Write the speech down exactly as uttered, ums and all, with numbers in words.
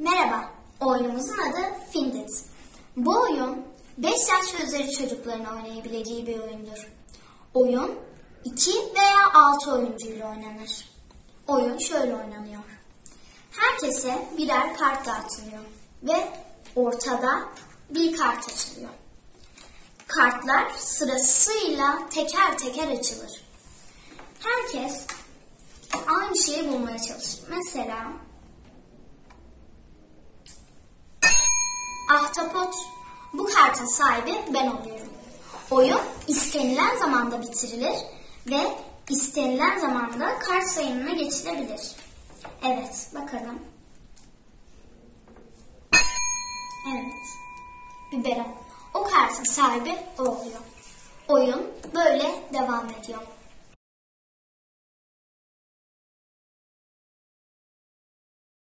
Merhaba, oyunumuzun adı Findit. Bu oyun beş yaş ve üzeri çocukların oynayabileceği bir oyundur. Oyun iki veya altı oyuncuyla oynanır. Oyun şöyle oynanıyor. Herkese birer kart dağıtılıyor ve ortada bir kart açılıyor. Kartlar sırasıyla teker teker açılır. Herkes aynı şeyi bulmaya çalışır. Mesela ahtapot. Bu kartın sahibi ben oluyorum. Oyun istenilen zamanda bitirilir ve istenilen zamanda kart sayımına geçilebilir. Evet, bakalım. Evet, biberon. O kartın sahibi o oluyor. Oyun böyle devam ediyor.